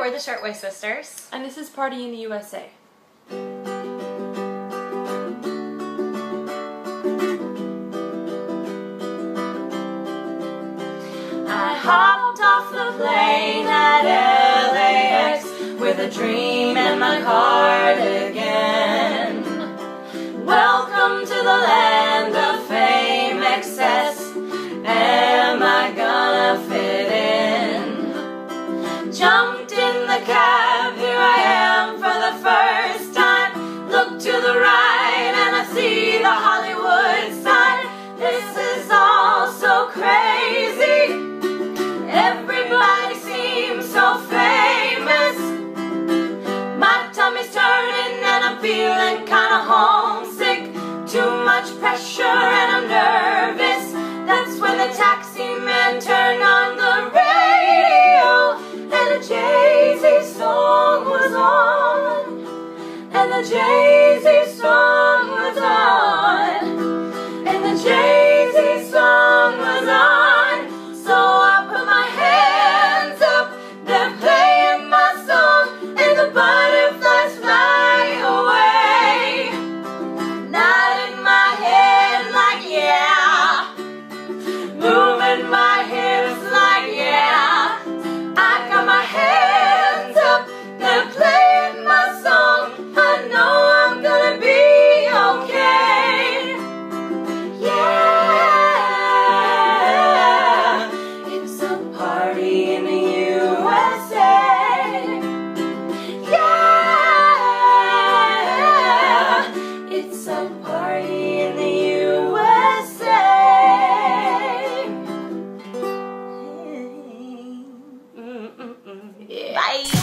we're the Shirtwaist Sisters. And this is Party in the USA. I hopped off the plane at LAX with a dream and my cardigan. Welcome to the land of fame, excess. Am I gonna fit in? Jumped in the cab, here I am for the first time. Look to the right and I see the Hollywood sign. This is all so crazy. Everybody seems so famous. My tummy's turning and I'm feeling kinda homesick. Too much pressure and I'm nervous. That's when the taxi man turned on the radio and a Jay-Z song was on. And the Jay-Z song was on. And the Jay-Z song was on. So I put my hands up, they're playing my song, and the butterflies fly away. Nodding my head like yeah, moving my hips like yeah. I got my hands up, they're playing my song. I know I'm gonna be okay. Yeah, it's a party in the USA. Yeah, it's a party in the USA. Bye.